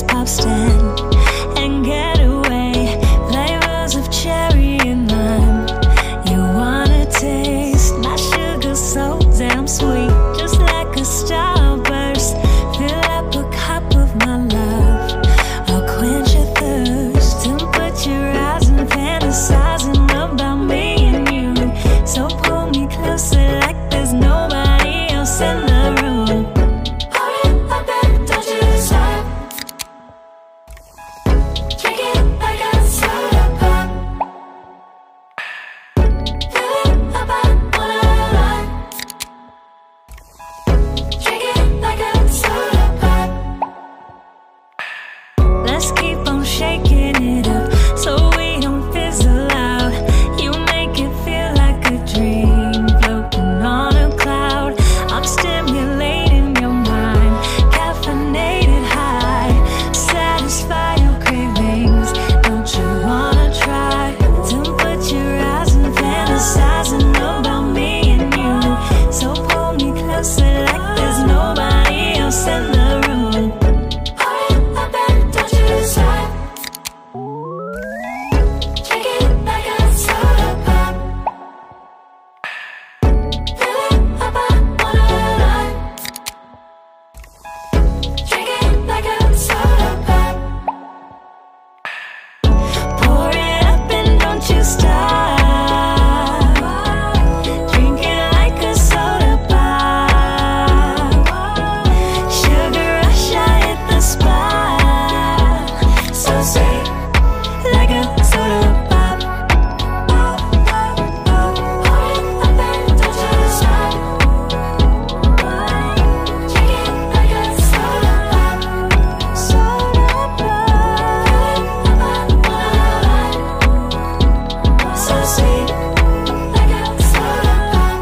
pop stand and get away. Flavors of cherry and lime. You wanna taste my sugar so damn sweet, just like a starburst. Fill up a cup of my love. I'll quench your thirst and put your eyes and fantasizing about me and you. So pull me closer like there's nobody else in the room. Hurry up and don't you stop. Drink it like a soda pop. Fill it up, I wanna run. Drink it like a soda pop. Let's keep on shaking it up so we don't fizzle out. You make it feel like a dream floating on a cloud. I'm stimulating your mind, caffeinated high. Satisfy your cravings, don't you wanna try to put your eyes and fantasizing about me and you. So pull me closer like there's nobody else in the room. Hurry up and don't you stop. Drink it like a soda pop. Fill it up, I wanna run. Drink it like a soda pop. Pour it up and don't you stop. Drink it like a soda pop. Sugar rush, I hit the spot. So sweet, like a soda pop. Hurry up and don't you stop. Drink it like a soda pop. Soda pop. Fill it up, I wanna run. So sweet, like a soda pop.